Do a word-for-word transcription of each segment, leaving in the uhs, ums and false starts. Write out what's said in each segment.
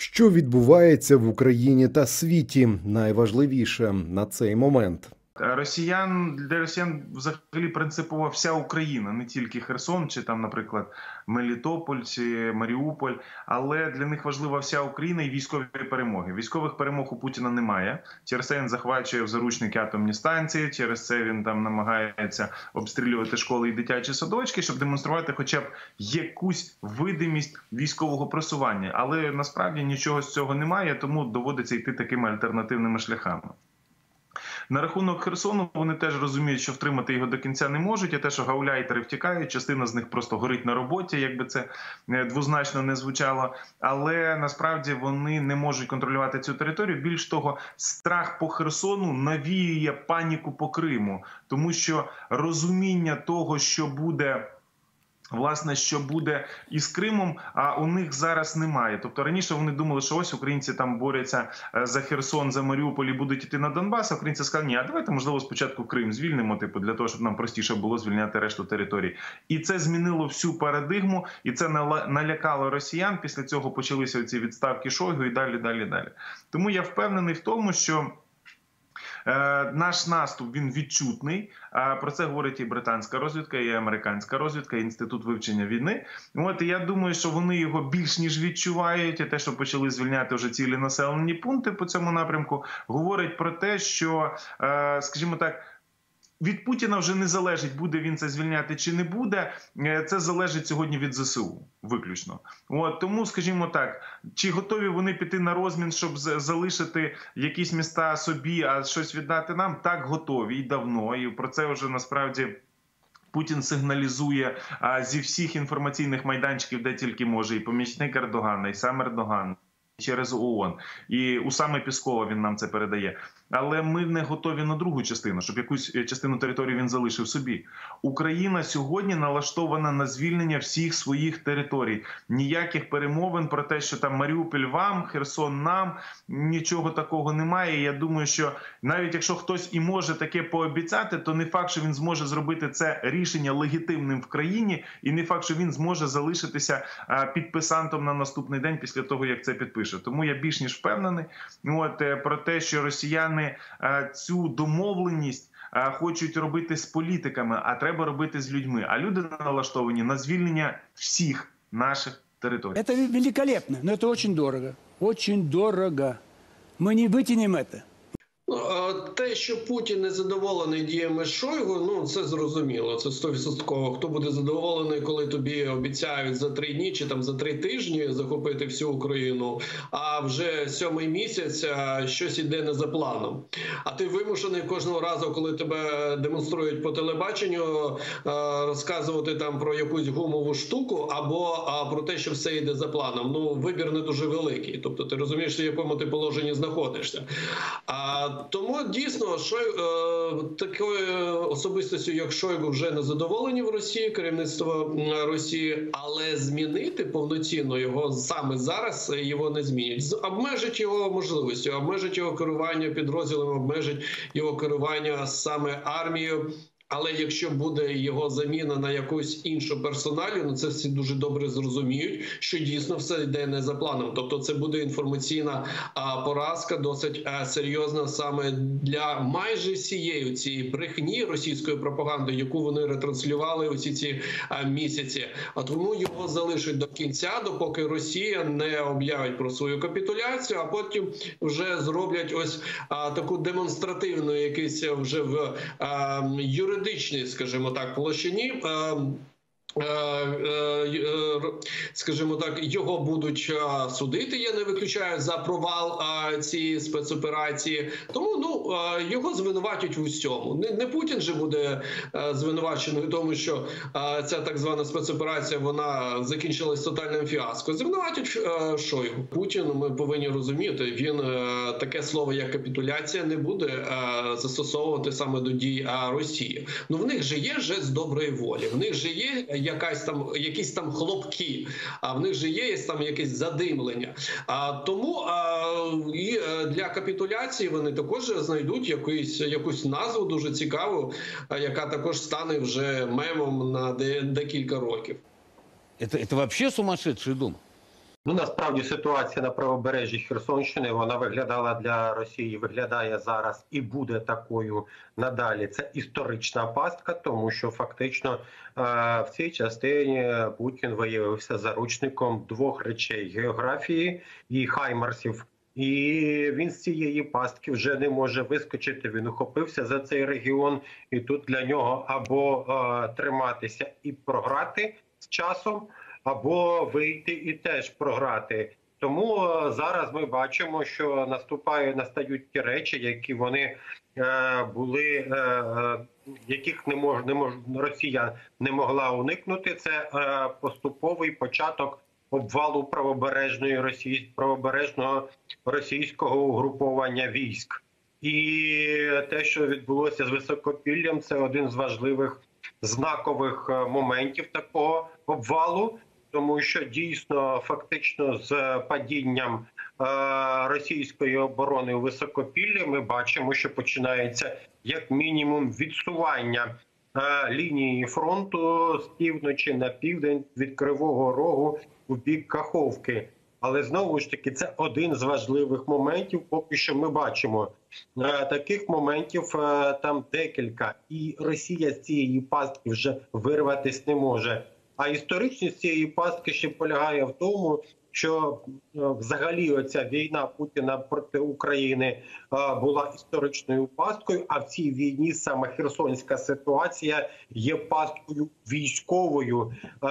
Що відбувається в Україні та світі? Найважливіше на цей момент. Росіян, для росіян взагалі принципова вся Україна, не тільки Херсон, чи там, наприклад, Мелітополь, чи Маріуполь, але для них важлива вся Україна і військові перемоги. Військових перемог у Путіна немає. Через це він захвачує в заручники атомні станції, через це він там намагається обстрілювати школи і дитячі садочки, щоб демонструвати хоча б якусь видимість військового просування. Але насправді нічого з цього немає, тому доводиться йти такими альтернативними шляхами. На рахунок Херсону вони теж розуміють, що втримати його до кінця не можуть, і те, що гауляйтери втікають, частина з них просто горить на роботі, якби це двозначно не звучало. Але насправді вони не можуть контролювати цю територію. Більш того, страх по Херсону навіює паніку по Криму, тому що розуміння того, що буде... Власне, що буде із Кримом, а у них зараз немає. Тобто раніше вони думали, що ось українці там борються за Херсон, за Маріуполь і будуть йти на Донбас, а українці сказали, ні, а давайте, можливо, спочатку Крим звільнимо, типу, для того, щоб нам простіше було звільняти решту територій. І це змінило всю парадигму, і це налякало росіян. Після цього почалися ці відставки Шойгу і далі, далі, далі. Тому я впевнений в тому, що наш наступ, він відчутний. Про це говорить і британська розвідка, і американська розвідка, і Інститут вивчення війни. От, і я думаю, що вони його більш ніж відчувають. І те, що почали звільняти вже цілі населені пункти по цьому напрямку, говорить про те, що, скажімо так, від Путіна вже не залежить, буде він це звільняти чи не буде. Це залежить сьогодні від зе се у виключно. От, тому, скажімо так, чи готові вони піти на розмін, щоб залишити якісь міста собі, а щось віддати нам? Так, готові і давно. І про це вже насправді Путін сигналізує а, зі всіх інформаційних майданчиків, де тільки може. І помічник Ердогана, і сам Ердоган, через ООН. І у саме Піскова він нам це передає. Але ми не готові на другу частину, щоб якусь частину території він залишив собі. Україна сьогодні налаштована на звільнення всіх своїх територій. Ніяких перемовин про те, що там Маріуполь вам, Херсон нам, нічого такого немає. І я думаю, що навіть якщо хтось і може таке пообіцяти, то не факт, що він зможе зробити це рішення легітимним в країні, і не факт, що він зможе залишитися підписантом на наступний день після того, як це підпише. Тому я більш ніж впевнений от, про те, що росіяни цю домовленість хочуть робити з політиками, а треба робити з людьми. А люди налаштовані на звільнення всіх наших територій. Це великолепно, але це дуже дорого. Дуже дорого. Ми не витягнемо це. Те, що Путін не задоволений діями Шойгу, ну це зрозуміло, це сто відсотків. Хто буде задоволений, коли тобі обіцяють за три дні чи там за три тижні захопити всю Україну, а вже сьомий місяць щось іде не за планом. А ти вимушений кожного разу, коли тебе демонструють по телебаченню, розказувати там про якусь гумову штуку або про те, що все йде за планом. Ну, вибір не дуже великий. Тобто ти розумієш, в якому ти положенні знаходишся. А тому дійсно, що е, такою особистістю, як Шойгу, вже не задоволені в Росії, керівництво Росії, але змінити повноцінно його саме зараз його не змінять. Обмежить його можливості, обмежить його керування підрозділами, обмежить його керування саме армією. Але якщо буде його заміна на якусь іншу персоналію, ну це всі дуже добре зрозуміють, що дійсно все йде не за планом. Тобто це буде інформаційна а, поразка, досить а, серйозна саме для майже всієї цієї брехні російської пропаганди, яку вони ретранслювали усі ці а, місяці. А тому його залишать до кінця, допоки Росія не об'явить про свою капітуляцію, а потім вже зроблять ось а, таку демонстративну якийсь вже в а, юридичній юридичній, скажімо так, площині, скажімо так, його будуть судити, я не виключаю, за провал цієї спецоперації. Тому, ну, його звинуватять в усьому. Не, не Путін же буде звинувачений в тому, що ця так звана спецоперація, вона закінчилась тотальним фіаско. Звинуватять Шойгу. Путін, ми повинні розуміти, він таке слово, як капітуляція, не буде застосовувати саме до дій Росії. Ну, в них же є жест доброї волі, в них же є якась там, якісь там хлопки, а в них же є там якесь задимлення. А, тому а, і для капітуляції вони також знайдуть якусь, якусь назву дуже цікаву, яка також стане вже мемом на декілька років. Це, це взагалі сумасшедший дом? Ну, насправді ситуація на правобережжі Херсонщини, вона виглядала для Росії, виглядає зараз і буде такою надалі. Це історична пастка, тому що фактично в цій частині Путін виявився заручником двох речей – географії і хаймарсів. І він з цієї пастки вже не може вискочити, він ухопився за цей регіон, і тут для нього або е, триматися і програти з часом, або вийти і теж програти. Тому е, зараз ми бачимо, що наступають, настають ті речі, які вони е, були, е, е, яких не мож, не мож, Росія не могла уникнути. Це е, поступовий початок обвалу правобережної Росії, правобережного російського угруповання військ. І те, що відбулося з Високопіллям, це один з важливих знакових моментів такого обвалу, тому що дійсно фактично з падінням е, російської оборони у Високопіллі ми бачимо, що починається як мінімум відсування е, лінії фронту з півночі на південь від Кривого Рогу у бік Каховки. Але знову ж таки це один з важливих моментів, поки що ми бачимо. Е, таких моментів е, там декілька, і Росія з цієї пастки вже вирватися не може. А історичність цієї пастки ще полягає в тому, що е, взагалі оця війна Путіна проти України е, була історичною пасткою, а в цій війні саме херсонська ситуація є пасткою військовою, е,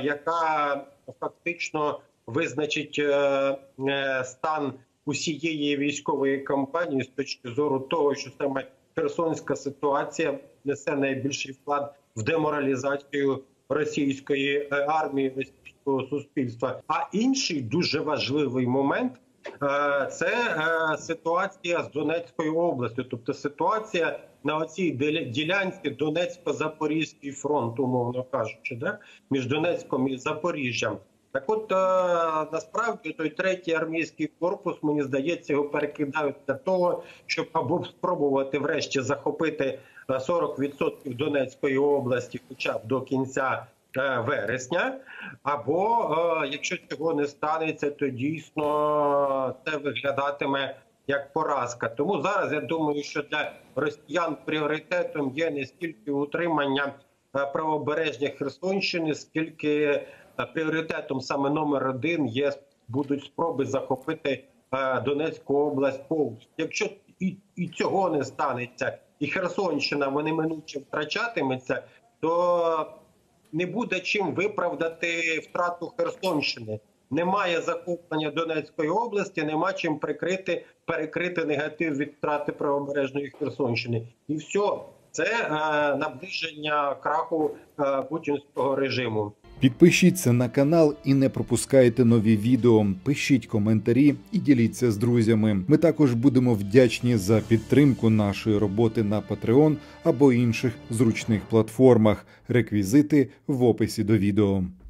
яка фактично визначить е, е, стан усієї військової кампанії з точки зору того, що саме херсонська ситуація несе найбільший вклад в деморалізацію російської армії, російського суспільства. А інший дуже важливий момент е, – це е, ситуація з Донецькою областю, тобто ситуація на оцій ділянці Донецько-Запорізький фронт, умовно кажучи, да? Між Донецьком і Запоріжжям. Так от, насправді, той третій армійський корпус, мені здається, його перекидають для того, щоб або спробувати врешті захопити сорок відсотків Донецької області хоча б до кінця вересня, або, якщо цього не станеться, то дійсно це виглядатиме як поразка. Тому зараз, я думаю, що для росіян пріоритетом є не стільки утримання правобережжя Херсонщини, скільки пріоритетом саме номер один є, будуть спроби захопити е, Донецьку область повністю. Якщо і, і цього не станеться, і Херсонщина вони неминуче втрачатиметься, то не буде чим виправдати втрату Херсонщини. Немає захоплення Донецької області, нема чим прикрити, перекрити негатив від втрати правобережної Херсонщини. І все. Це е, наближення краху е, путінського режиму. Підпишіться на канал і не пропускайте нові відео. Пишіть коментарі і діліться з друзями. Ми також будемо вдячні за підтримку нашої роботи на Patreon або інших зручних платформах. Реквізити в описі до відео.